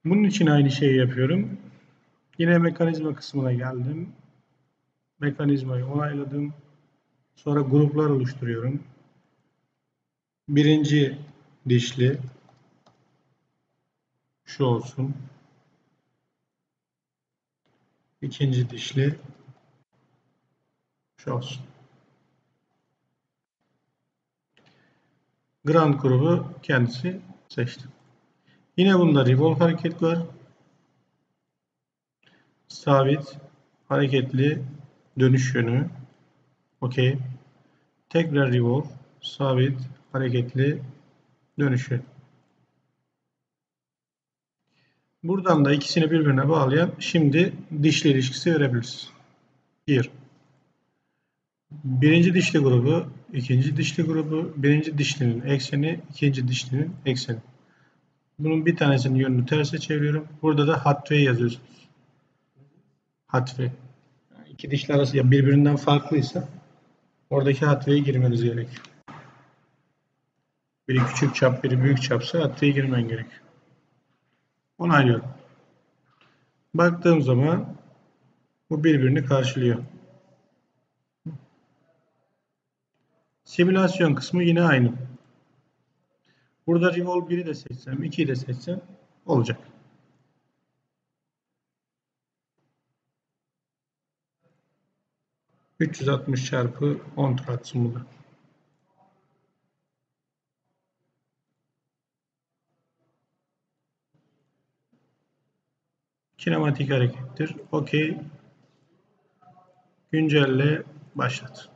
Bunun için aynı şeyi yapıyorum. Yine mekanizma kısmına geldim. Mekanizmayı onayladım. Sonra gruplar oluşturuyorum. Birinci dişli şu olsun. İkinci dişli şu olsun. Grand grubu kendisi seçti. Yine bunda revolve hareket var. Sabit, hareketli, dönüş yönü. Okey. Tekrar revolve, sabit, hareketli, dönüş yönü. Buradan da ikisini birbirine bağlayan şimdi dişli ilişkisi verebiliriz. 1. Birinci dişli grubu, ikinci dişli grubu, birinci dişlinin ekseni, ikinci dişlinin ekseni. Bunun bir tanesinin yönünü terse çeviriyorum. Burada da hatve yazıyorsunuz. Hatve. Yani iki dişli arası ya birbirinden farklıysa oradaki hatveyi girmeniz gerekiyor. Biri küçük çap, biri büyük çapsa hatveyi girmen gerekiyor. Onaylıyorum. Baktığım zaman bu birbirini karşılıyor. Simülasyon kısmı yine aynı. Burada revolve 1'i de seçsem, 2'yi de seçsem olacak. ...360 çarpı 10 atsın burada. Kinematik harekettir. Okey. Güncelle başlat.